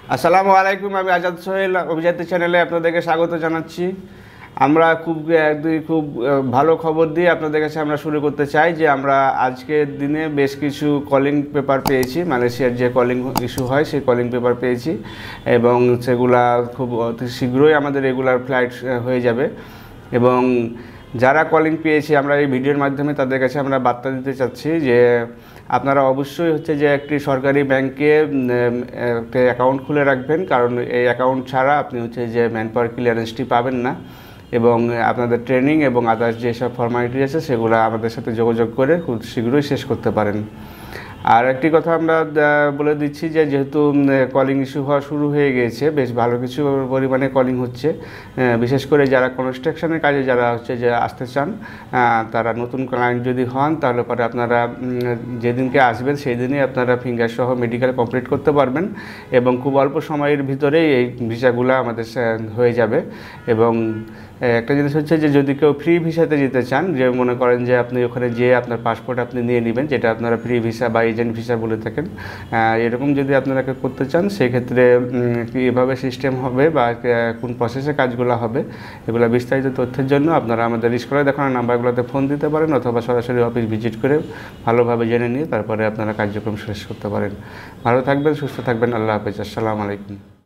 আসসালামু আলাইকুম। আমি আজাদ সোহেল অভিজাতি চ্যানেলে আপনাদেরকে স্বাগত জানাচ্ছি। আমরা খুব ভালো খবর দিয়ে আপনাদের কাছে আমরা শুরু করতে চাই যে আমরা আজকের দিনে বেশ কিছু কলিং পেপার পেয়েছি। মালয়েশিয়ার যে কলিং ইস্যু হয় সেই কলিং পেপার পেয়েছি এবং সেগুলা খুব অতি শীঘ্রই আমাদের রেগুলার ফ্লাইট হয়ে যাবে। এবং যারা কলিং পেয়েছি আমরা এই ভিডিওর মাধ্যমে তাদের কাছে আমরা বার্তা দিতে চাচ্ছি যে আপনারা অবশ্যই যে একটি সরকারি ব্যাংকে একটা অ্যাকাউন্ট খুলে রাখবেন, কারণ এই অ্যাকাউন্ট ছাড়া আপনি যে ম্যান পাওয়ার ক্লিয়ারেন্সটি পাবেন না এবং আপনাদের ট্রেনিং এবং আদার্স যেসব ফর্মালিটি আছে সেগুলো আমাদের সাথে যোগাযোগ করে খুব শীঘ্রই শেষ করতে পারেন। আর একটি কথা আমরা বলে দিচ্ছি যে যেহেতু কলিং ইস্যু হওয়া শুরু হয়ে গিয়েছে, বেশ ভালো কিছু পরিমাণে কলিং হচ্ছে, বিশেষ করে যারা কনস্ট্রাকশনের কাজে যারা যে আসতে চান, তারা নতুন ক্লায়েন্ট যদি হন তাহলে পরে আপনারা যেদিনকে আসবেন সেই দিনই আপনারা ফিঙ্গার সহ মেডিকেল কমপ্লিট করতে পারবেন এবং খুব অল্প সময়ের ভিতরেই এই ভিসাগুলো আমাদের হয়ে যাবে। এবং একটা জিনিস যে যদি কেউ ফ্রি ভিসাতে যেতে চান, যে মনে করেন যে আপনি ওখানে যেয়ে আপনার পাসপোর্ট আপনি নিয়ে নেবেন, যেটা আপনারা ফ্রি ভিসা বা এজেন্ট ভিসা বলে থাকেন, এরকম যদি আপনারা করতে চান সেক্ষেত্রে কীভাবে সিস্টেম হবে বা কোন প্রসেসে কাজগুলো হবে, এগুলো বিস্তারিত তথ্যের জন্য আপনারা আমাদের স্ক্রিনে দেখানো নাম্বারগুলোতে ফোন দিতে পারেন অথবা সরাসরি অফিস ভিজিট করে ভালোভাবে জেনে নিয়ে তারপরে আপনারা কার্যক্রম শেষ করতে পারেন। ভালো থাকবেন, সুস্থ থাকবেন। আল্লাহ হাফেজ। আসসালামু আলাইকুম।